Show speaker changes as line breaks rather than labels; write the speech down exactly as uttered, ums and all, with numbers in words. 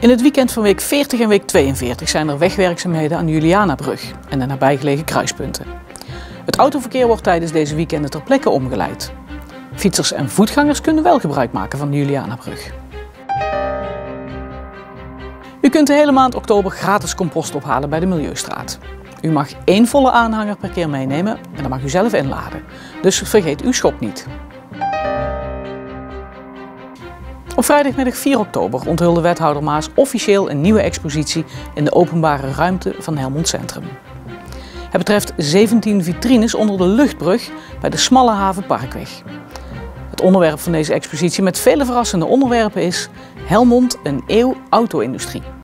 In het weekend van week veertig en week tweeënveertig zijn er wegwerkzaamheden aan de Julianabrug en de nabijgelegen kruispunten. Het autoverkeer wordt tijdens deze weekenden ter plekke omgeleid. Fietsers en voetgangers kunnen wel gebruik maken van de Julianabrug. U kunt de hele maand oktober gratis compost ophalen bij de Milieustraat. U mag één volle aanhanger per keer meenemen en dan mag u zelf inladen. Dus vergeet uw schop niet. Op vrijdagmiddag vier oktober onthulde wethouder Maas officieel een nieuwe expositie in de openbare ruimte van Helmond Centrum. Het betreft zeventien vitrines onder de luchtbrug bij de Smalle Haven Parkweg. Het onderwerp van deze expositie met vele verrassende onderwerpen is Helmond, een eeuw auto-industrie.